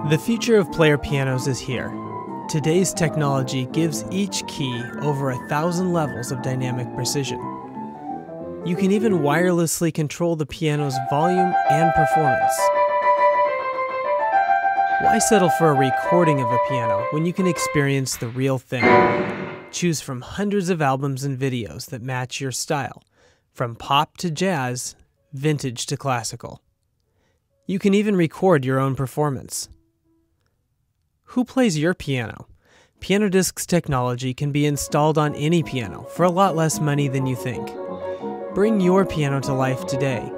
The future of player pianos is here. Today's technology gives each key over 1,000 levels of dynamic precision. You can even wirelessly control the piano's volume and performance. Why settle for a recording of a piano when you can experience the real thing? Choose from hundreds of albums and videos that match your style, from pop to jazz, vintage to classical. You can even record your own performance. Who plays your piano? PianoDisc's technology can be installed on any piano for a lot less money than you think. Bring your piano to life today